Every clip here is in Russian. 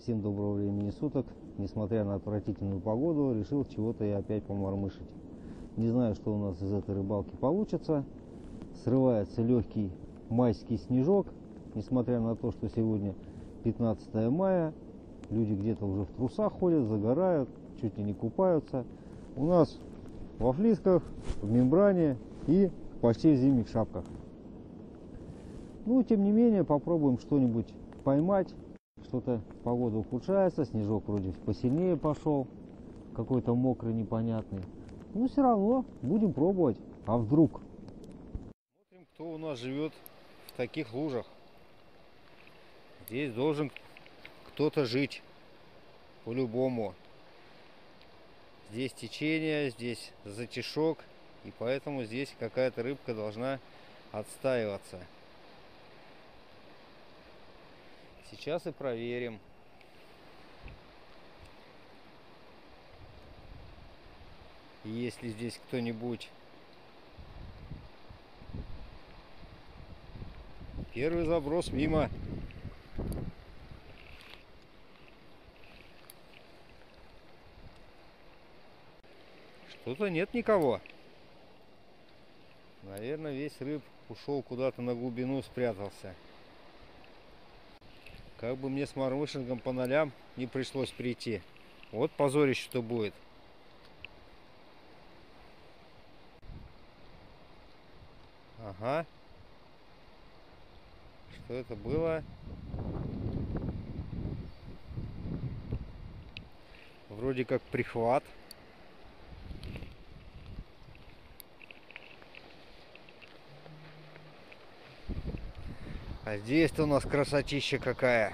Всем доброго времени суток. Несмотря на отвратительную погоду, решил чего-то я опять помормышить. Не знаю, что у нас из этой рыбалки получится. Срывается легкий майский снежок. Несмотря на то, что сегодня 15 мая, люди где-то уже в трусах ходят, загорают, чуть ли не купаются. У нас во флисках, в мембране и почти в зимних шапках. Ну, тем не менее, попробуем что-нибудь поймать. Что-то погода ухудшается, снежок вроде посильнее пошел, какой-то мокрый, непонятный. Но все равно будем пробовать. А вдруг? Смотрим, кто у нас живет в таких лужах. Здесь должен кто-то жить, по-любому. Здесь течение, здесь затишок, и поэтому здесь какая-то рыбка должна отстаиваться. Сейчас и проверим. Есть ли здесь кто-нибудь. Первый заброс мимо. Что-то нет никого. Наверное, весь рыб ушел куда-то на глубину, спрятался. Как бы мне с мормышингом по нолям не пришлось прийти. Вот позорище-то будет. Ага. Что это было? Вроде как прихват. А здесь-то у нас красотища какая.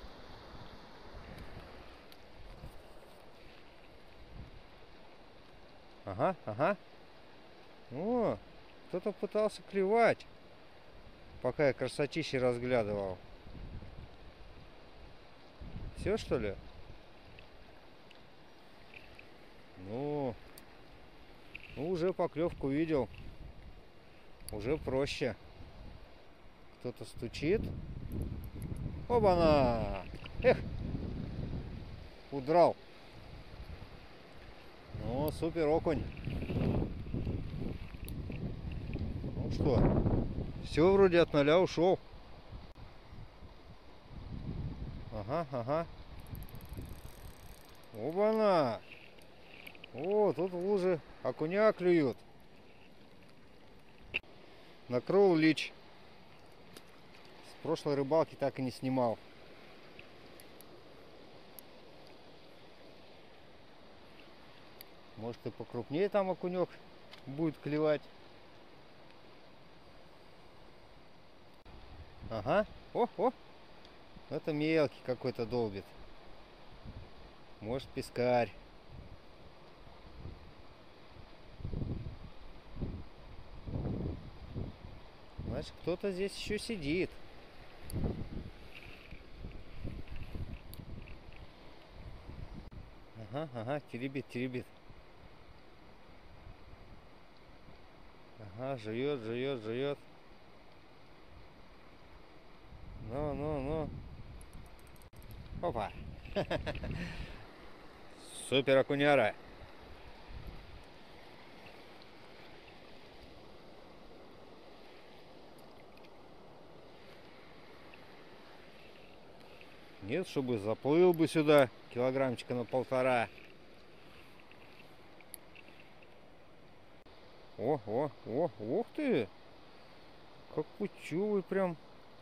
Ага, ага. О, кто-то пытался клевать, пока я красотищи разглядывал. Все, что ли? Ну, уже поклевку видел. Уже проще. Кто-то стучит. Оба-на! Эх! Удрал. Ну, супер окунь. Ну что, все вроде от ноля ушел. Ага, ага. Оба-на! О, тут в луже окуня клюют. Накрыл лич. С прошлой рыбалки так и не снимал. Может, и покрупнее там окунек будет клевать. Ага. О. Это мелкий какой-то долбит. Может, пескарь. Значит, кто-то здесь еще сидит. Ага, теребит. Ага, жует. Ну. Опа. Супер окуняра. Нет, чтобы заплыл бы сюда килограммчика на 1,5. Ух ты! Как пучевый прям.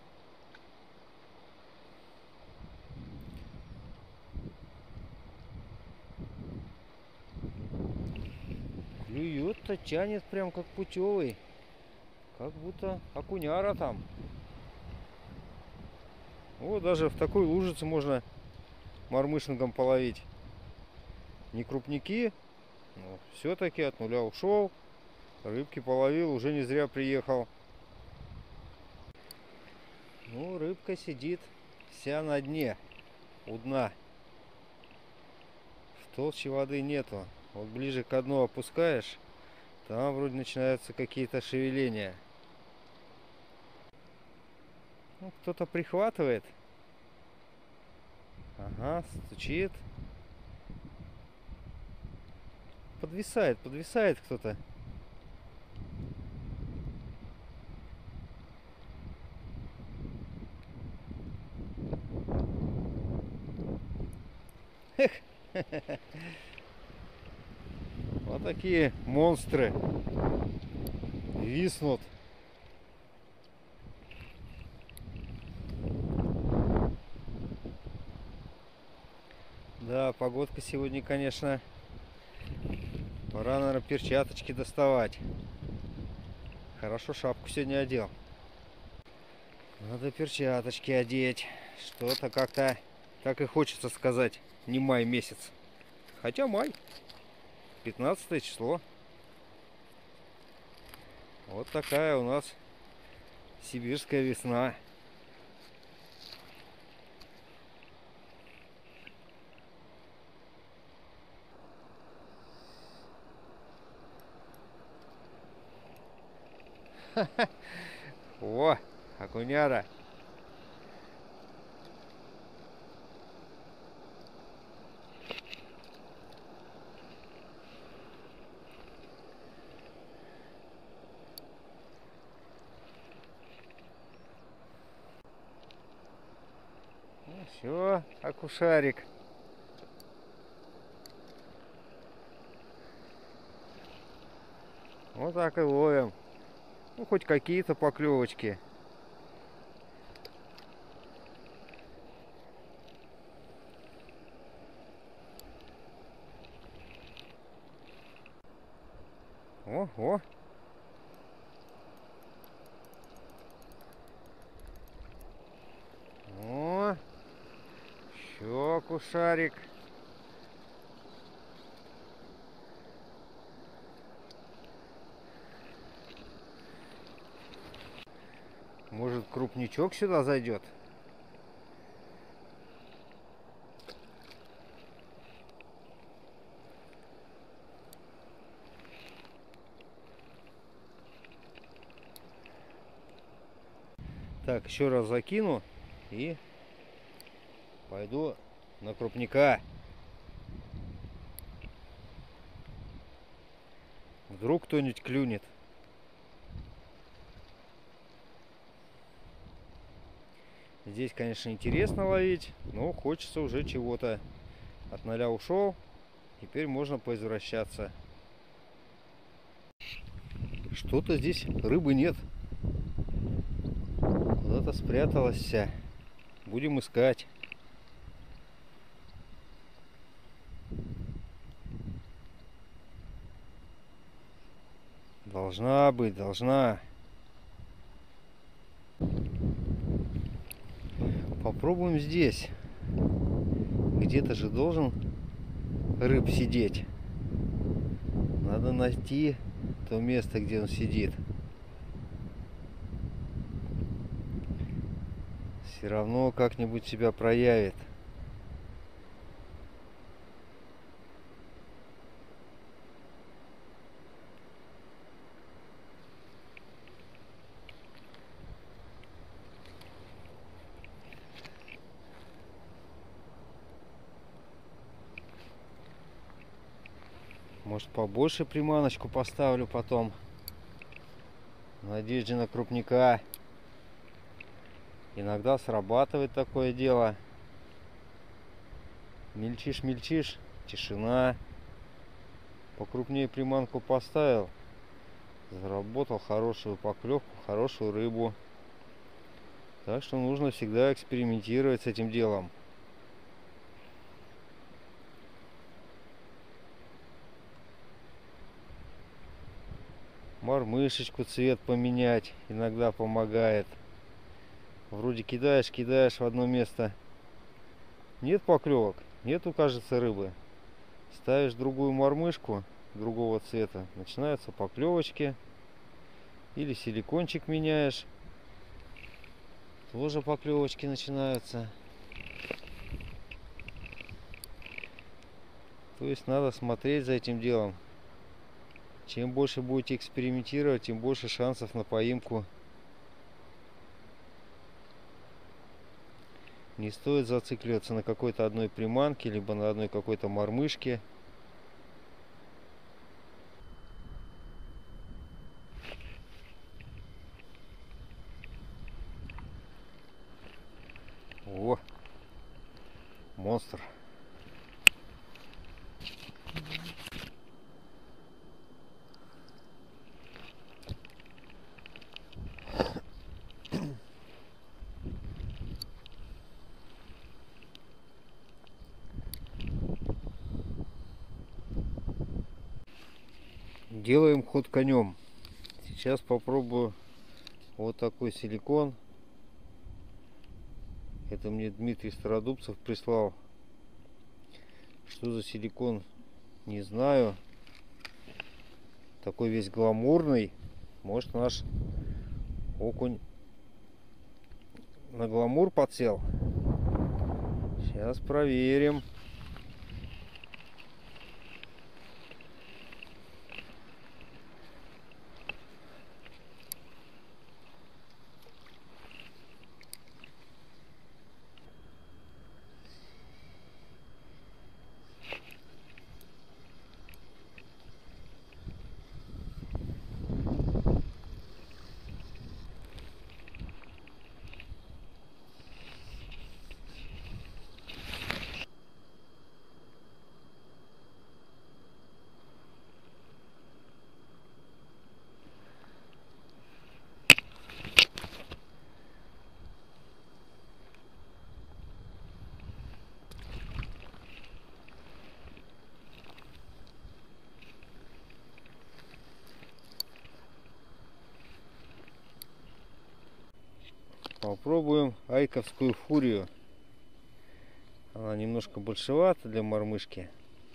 Клюет-то, тянет прям как путевый. Как будто окуняра там. Вот даже в такой лужице можно мормышингом половить. Не крупники, но все-таки от нуля ушел. Рыбки половил, уже не зря приехал. Ну, рыбка сидит вся на дне, у дна. В толще воды нету. Вот ближе к дну опускаешь, там вроде начинаются какие-то шевеления. Ну, кто-то прихватывает. Ага, стучит. Подвисает, подвисает кто-то. Вот такие монстры виснут. Да, погодка сегодня, конечно, пора, наверное, перчаточки доставать. Хорошо шапку сегодня одел. Надо перчаточки одеть. Что-то как-то, как и хочется сказать, не май месяц. Хотя май. 15 число. Вот такая у нас сибирская весна. О, окуняра. Ну все, окушарик. Вот так и ловим. Ну, хоть какие-то поклевочки. О. О, еще кушарик. Может, крупничок сюда зайдет? Так, еще раз закину и пойду на крупника. Вдруг кто-нибудь клюнет. Здесь, конечно, интересно ловить, но хочется уже чего-то. От 0 ушел, теперь можно поизвращаться. Что-то здесь рыбы нет. Куда-то спряталась вся. Будем искать. Должна быть, должна. Попробуем здесь. Где-то же должен рыб сидеть. Надо найти то место, где он сидит. Все равно как-нибудь себя проявит. Может, побольше приманочку поставлю потом. В надежде на крупника. Иногда срабатывает такое дело. Мельчишь, мельчишь, тишина. Покрупнее приманку поставил. Заработал хорошую поклевку, хорошую рыбу. Так что нужно всегда экспериментировать с этим делом. Мормышечку цвет поменять иногда помогает. Вроде кидаешь в одно место. Нет поклевок, нету, кажется, рыбы. Ставишь другую мормышку другого цвета, начинаются поклевочки. Или силикончик меняешь, тоже поклевочки начинаются. То есть надо смотреть за этим делом. Чем больше будете экспериментировать, тем больше шансов на поимку. Не стоит зацикливаться на какой-то одной приманке, либо на одной какой-то мормышке. О, монстр. Делаем ход конем. Сейчас попробую вот такой силикон. Это мне Дмитрий Стародубцев прислал. Что за силикон, не знаю. Такой весь гламурный. Может, наш окунь на гламур подсел. Сейчас проверим. Попробуем айковскую фурию. Она немножко большевата для мормышки.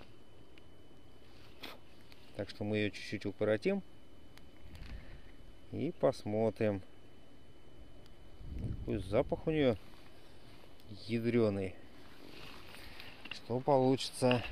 Так что мы ее чуть-чуть укоротим. И посмотрим. Какой запах у нее ядреный. Что получится.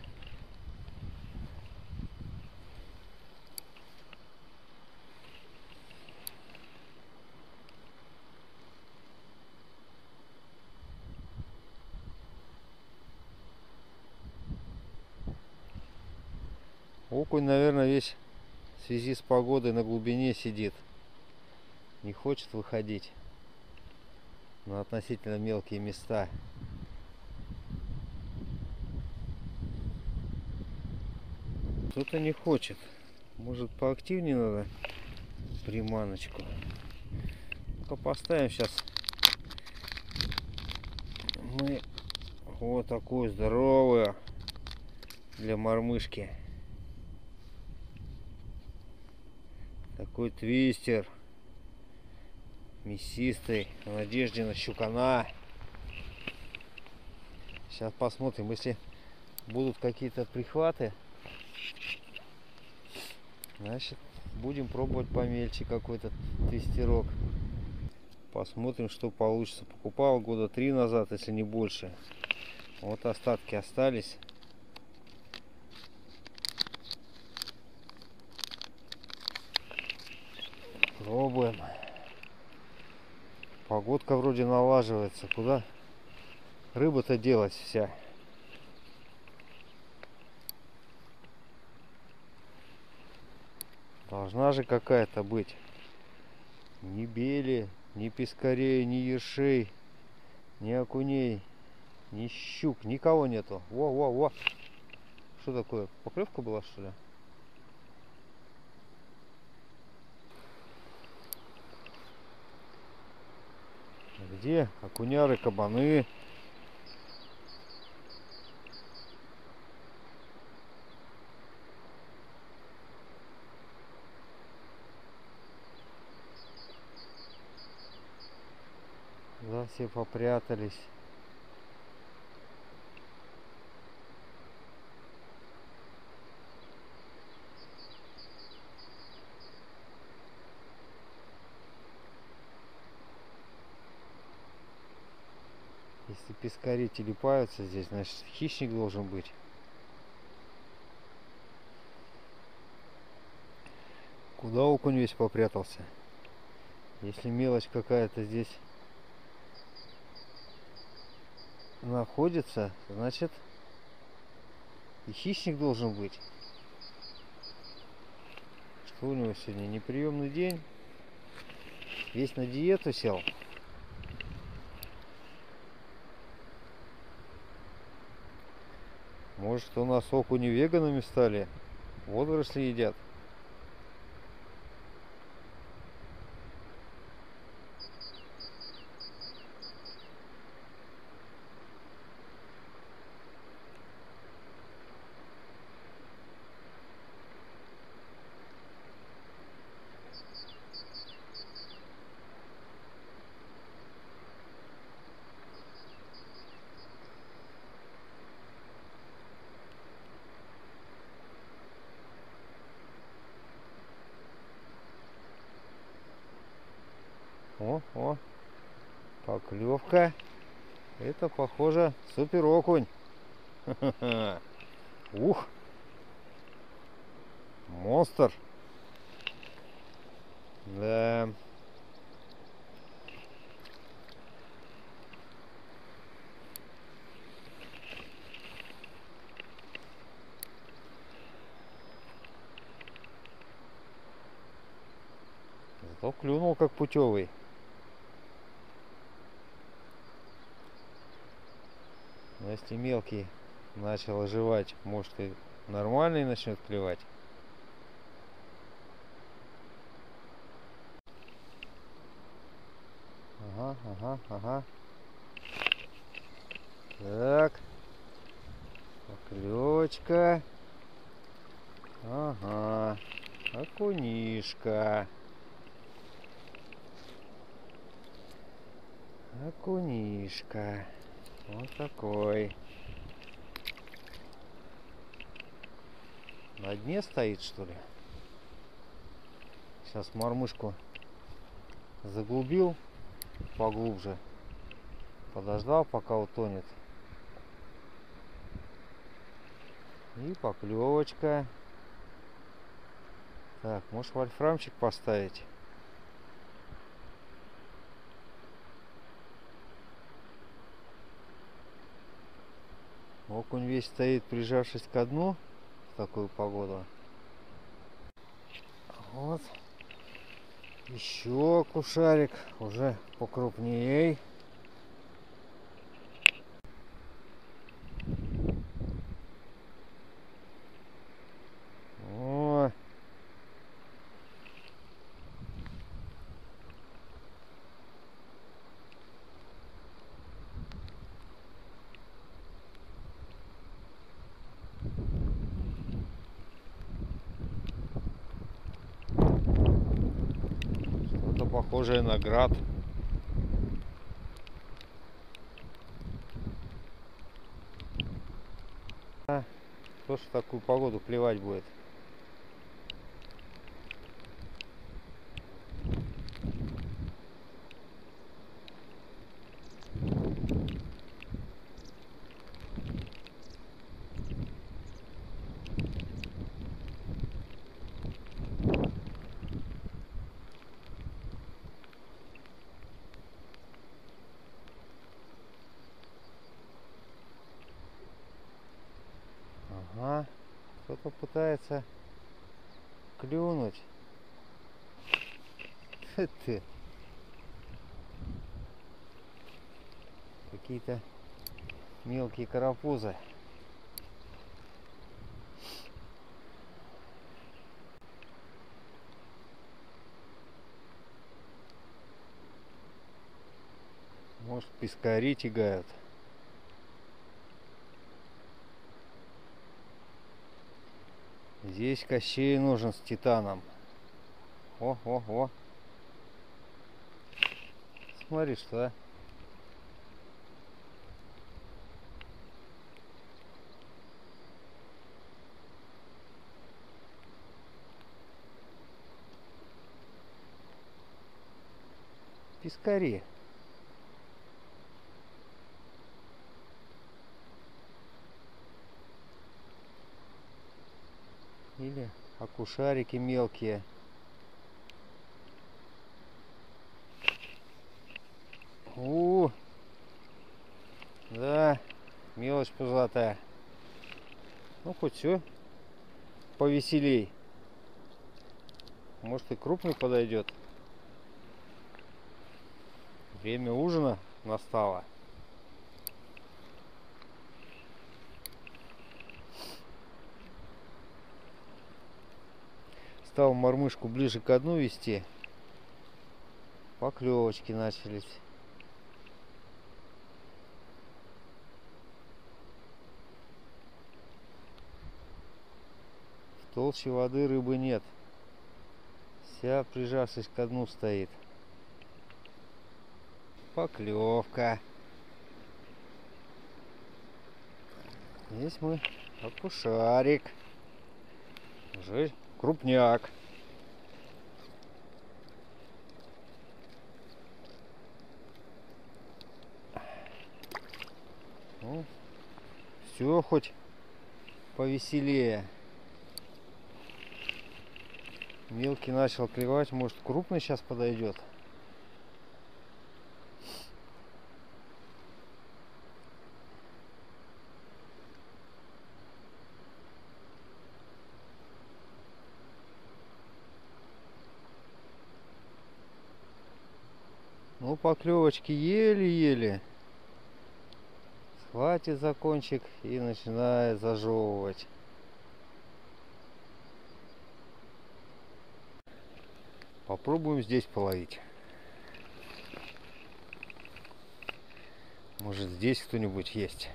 Окунь, наверное, весь в связи с погодой на глубине сидит. Не хочет выходить на относительно мелкие места. Кто-то не хочет. Может, поактивнее надо приманочку. Ну-ка поставим сейчас мы вот такую здоровую для мормышки. Такой твистер мясистый, в надежде на щукана. Сейчас посмотрим, если будут какие-то прихваты, значит будем пробовать помельче какой-то твистерок. Посмотрим, что получится. Покупал года 3 назад, если не больше. Вот остатки остались. Пробуем. Погодка вроде налаживается. Куда рыба-то делась вся? Должна же какая-то быть. Ни бели, ни пескарей, ни ершей, ни окуней, ни щук. Никого нету. Во-во-во. Что такое? Поклевка была, что ли? Где окуняры, кабаны? Да, все попрятались. Если пескари телепаются здесь, значит хищник должен быть. Куда окунь весь попрятался? Если мелочь какая-то здесь находится, значит и хищник должен быть. Что у него сегодня неприемный день? Весь на диету сел. Может, у нас окуни веганами стали? Водоросли едят. О, поклевка. Это, похоже, супер окунь. Ух, монстр. Да. Зато клюнул как путевый. Но если мелкий начал оживать, может и нормальный начнет клевать. Ага. Так. Поклевочка. Ага. Окунишка. Окунишка. Вот такой. На дне стоит, что ли? Сейчас мормышку заглубил поглубже. Подождал, пока утонет. И поклевочка. Так, может вольфрамчик поставить? Окунь весь стоит, прижавшись ко дну в такую погоду. Вот. Еще кушарик, уже покрупнее. О. Что-то похожее на град. Кто ж в такую погоду плевать будет? Ага, кто-то пытается клюнуть. Ты. Какие-то мелкие карапузы. Может, пескари тягают. Здесь Кощей нужен с титаном. О. Смотри, что. Пескари. Или окушарики мелкие. Да. Мелочь пузатая. Ну, хоть все повеселей. Может, и крупный подойдет. Время ужина настало. Стал мормышку ближе к дну вести. Поклевочки начались. В толще воды рыбы нет. Вся, прижавшись ко дну, стоит. Поклевка. Здесь мы окушарик. Уже крупняк. Ну, все хоть повеселее. Мелкий начал клевать, может, крупный сейчас подойдет. Ну, поклевочки еле-еле. Схватит за кончик и начинает зажевывать. Попробуем здесь половить. Может, здесь кто-нибудь есть.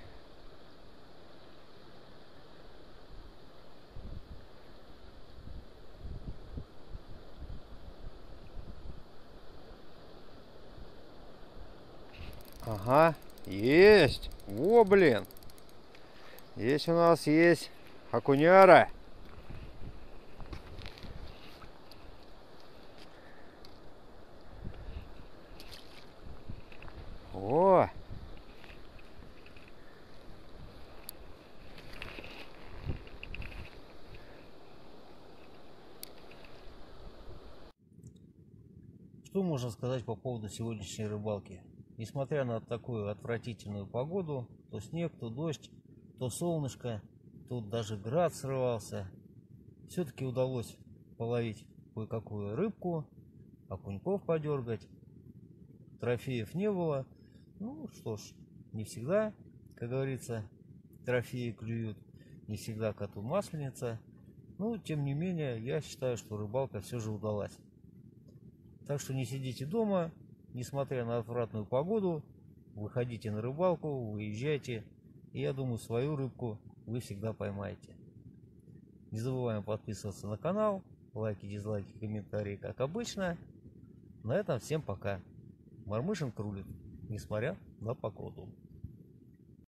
Ага, есть. Во, блин. Здесь у нас есть окуняра. О! Что можно сказать по поводу сегодняшней рыбалки? Несмотря на такую отвратительную погоду, то снег, то дождь, то солнышко, тут даже град срывался, все-таки удалось половить кое-какую рыбку, окуньков подергать, трофеев не было. Ну что ж, не всегда, как говорится, трофеи клюют, не всегда коту масленица. Но тем не менее, я считаю, что рыбалка все же удалась. Так что не сидите дома, несмотря на отвратную погоду, выходите на рыбалку, выезжайте, и я думаю, свою рыбку вы всегда поймаете. Не забываем подписываться на канал, лайки, дизлайки, комментарии, как обычно. На этом всем пока. Мормышин крулит, несмотря на погоду.